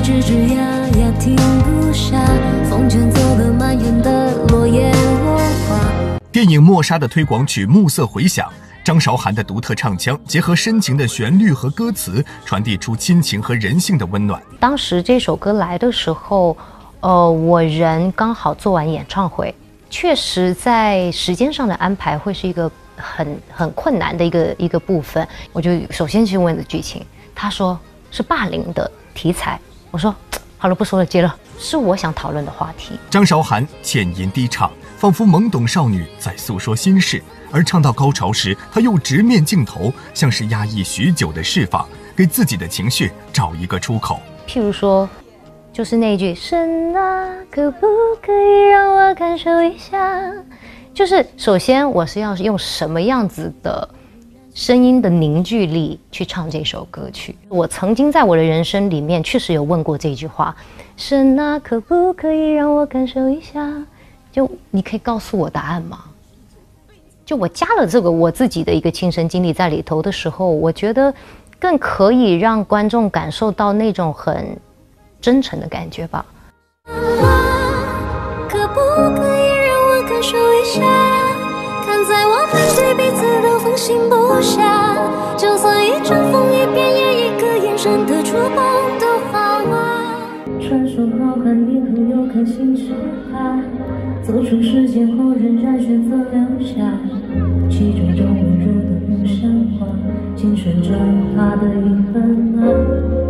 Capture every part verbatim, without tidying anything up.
吱吱呀呀停不下，风卷走了满园的落叶落花。 电影《默杀》的推广曲《暮色回响》，张韶涵的独特唱腔结合深情的旋律和歌词，传递出亲情和人性的温暖。 当时这首歌来的时候，呃，我人刚好做完演唱会，确实在时间上的安排会是一个很很困难的一个一个部分。我就首先去问的剧情，他说是霸凌的题材，我说好了，不说了，接了，是我想讨论的话题。 张韶涵浅吟低唱，仿佛懵懂少女在诉说心事，而唱到高潮时，她又直面镜头，像是压抑许久的释放，给自己的情绪找一个出口。 譬如说，就是那句神啊，可不可以让我感受一下？就是首先我是要用什么样子的声音的凝聚力去唱这首歌曲。我曾经在我的人生里面确实有问过这句话，神啊，可不可以让我感受一下？就你可以告诉我答案吗？就我加了这个我自己的一个亲身经历在里头的时候，我觉得更可以让观众感受到那种很真诚的感觉吧。 可不可以让我感受一下，看在我们对彼此都放心不下，就算一阵风一变也一个眼神的触碰都好啊。 传说好汉你很有颗心是他，走出时间后仍然选择留下，其中种温柔的不像话，紧守着他的遗憾啊。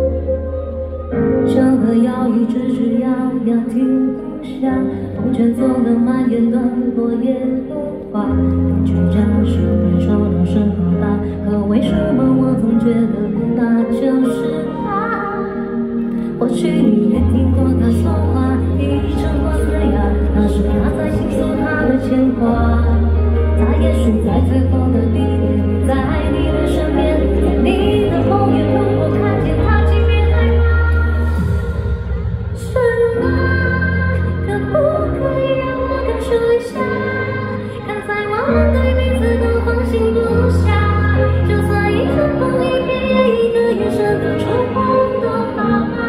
小河摇曳，吱吱呀呀停不下，风卷走了满园的落叶落花。全家是会说到声好大，可为什么我总觉得那就是他？或许你也听过他说话，一声或嘶哑，那是他在倾诉他的牵挂。他也许在最后的地点，在你的身边，在你的后面，如果看见他，请别害怕。神啊，可不可以让我感受一下，看在我们对彼此都放心不下，就算一阵风一变也一个眼神的触碰都好啊。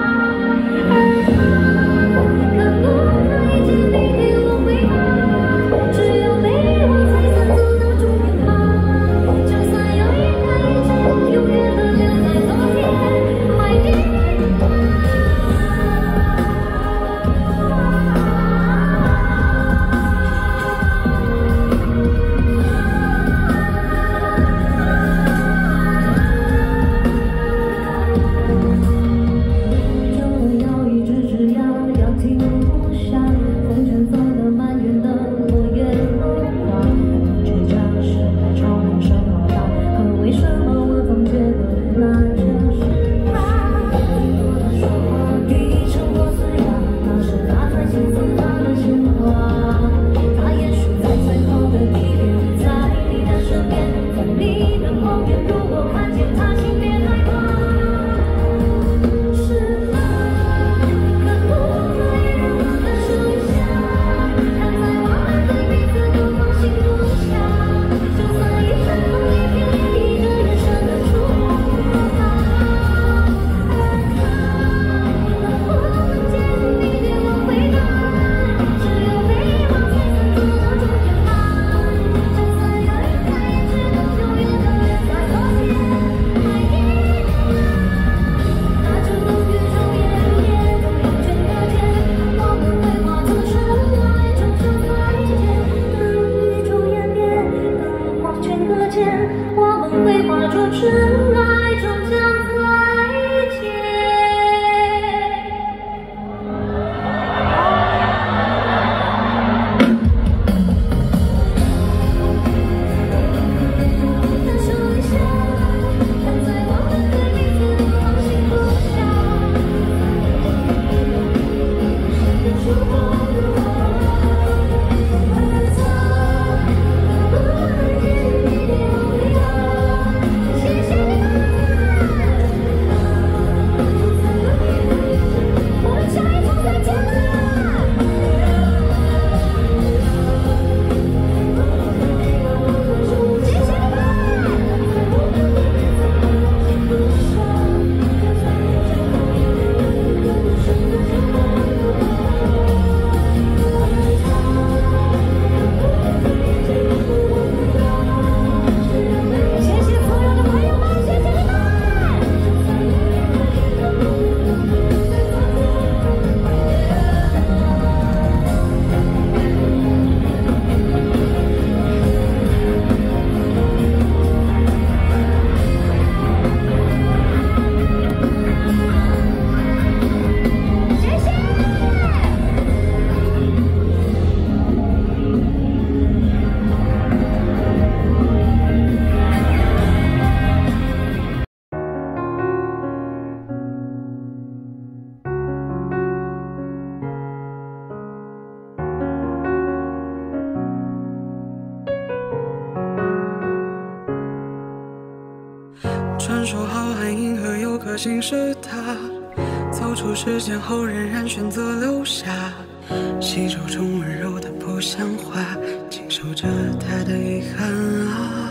心是他，走出时间后仍然选择留下，细手中温柔的不像话，经受着他的遗憾啊。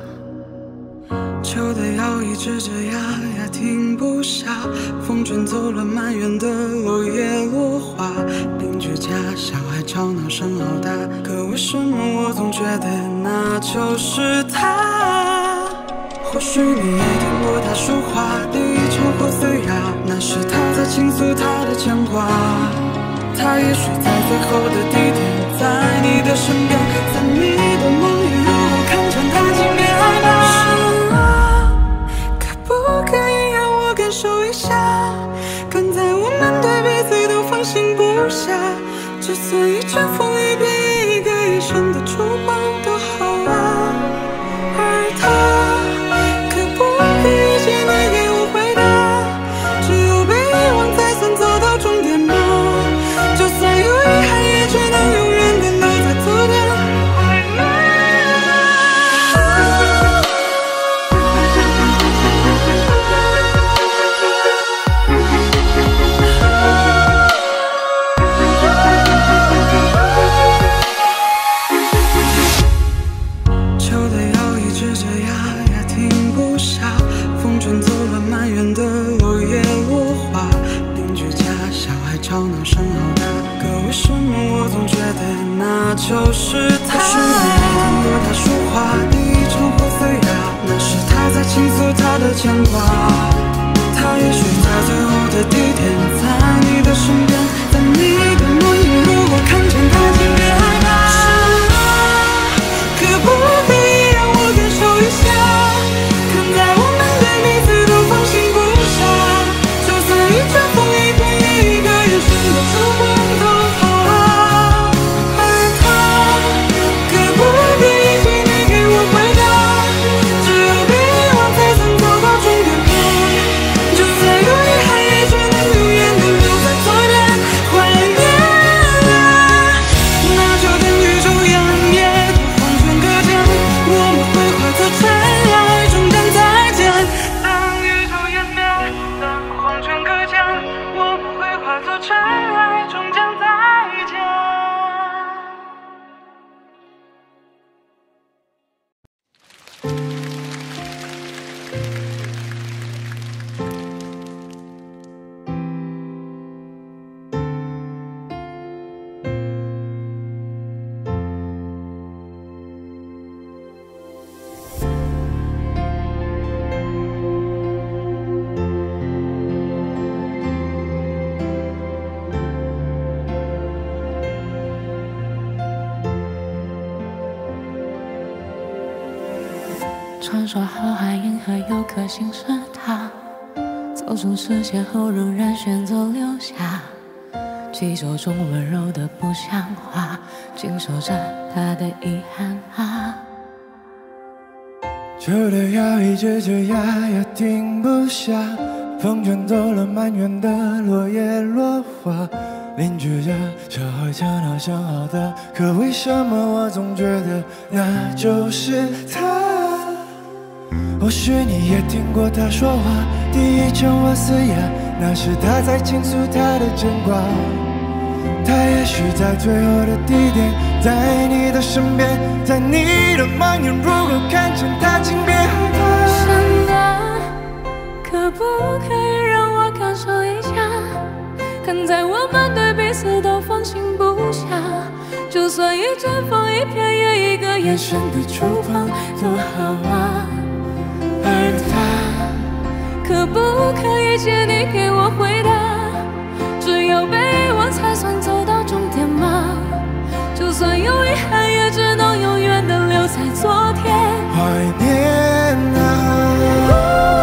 秋的摇椅吱吱呀呀停不下，风卷走了满园的落叶落花，邻居家小孩吵闹声好大，可为什么我总觉得那就是他？或许你也听过他说话的潮或嘶哑，那是他在倾诉他的牵挂。他也许在最后的地点，在你的身边，在你的梦里，如果看见他，请别害怕。是啊，可不可以让我感受一下？看在我们对彼此都放心不下，就算一阵风一片一个眼神的触碰都好啊。而他。就是他，是你听过他说话的潮或嘶哑，那是他在倾诉他的牵挂。他也许在最后的地点，在你的身边，在你的梦里，如果看见他，请别害怕。是啊，可不可以让我感受一下？看在我们对彼此都放心不下，就算一阵风一片叶，一个眼神的触碰都好啊。 传说浩瀚银河有颗星是他，走出视线后仍然选择留下，气手中温柔的不像话，经受着他的遗憾啊。 秋的摇椅吱吱呀呀停不下，风卷走了满园的落叶落花，邻居家小孩吵闹声好大，可为什么我总觉得那就是他？或许你也听过他说话第一声或嘶哑，那是他在倾诉他的牵挂。他也许在最后的地点，在你的身边，在你的梦里，如果看见他，请别害怕。 神啊，可不可以让我感受一下？看在我们对彼此都放心不下，就算一阵风一片叶，一个眼神的触碰都好啊。而他，可不可以借你给我回答？只有被遗忘才算走到终点吗？就算有遗憾，也只能永远的留在昨天。 怀念啊。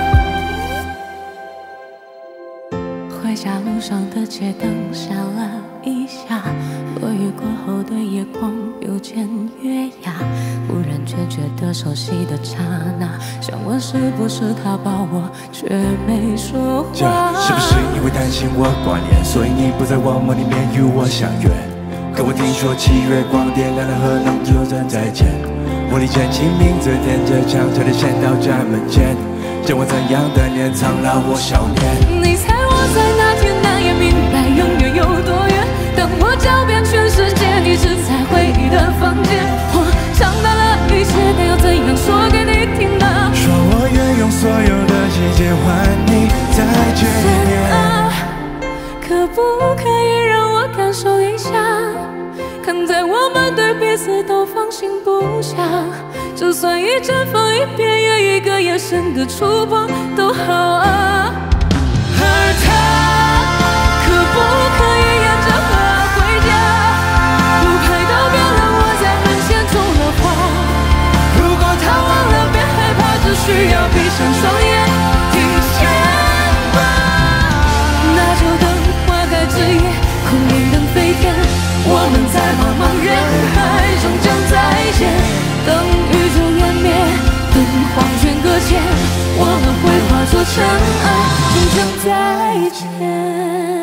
回家路上的街灯闪了。 一下。落雨过后的夜光又见月牙，忽然却觉得熟悉的刹那，想问是不是他抱我，却没说话。 是不是因为担心我挂念，所以你不在我梦里面与我相约？可我听说七月光点亮了河，能有人再见。我离真情名字踮着墙，差点陷到闸门前。叫我怎样的年苍老或少年？ 你猜我在那天难也明白永远有多远？当我找遍全世界，你只在回忆的房间。我尝到了一切，但要怎样说给你听呢？ 说我愿用所有的季节换你再见面。 啊，可不可以让我感受一下？看在我们对彼此都放心不下，就算一阵风一片叶，一个眼神的触碰都好啊。而他可不可以沿着河回家？不拍到别人我在门前种了花。如果他忘了别害怕，只需要闭上双眼听见吧。那就等花开枝叶，空灵灯飞天，我们在茫茫人海终将再见。等宇宙湮灭，等黄泉搁浅，我们会化作尘埃，终将再见。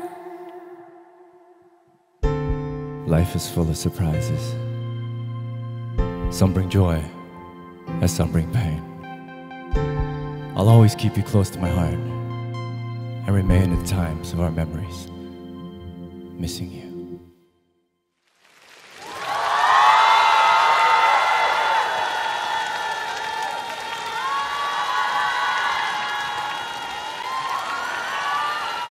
Life is full of surprises. Some bring joy, and some bring pain. I'll always keep you close to my heart and remain at times of our memories, missing you.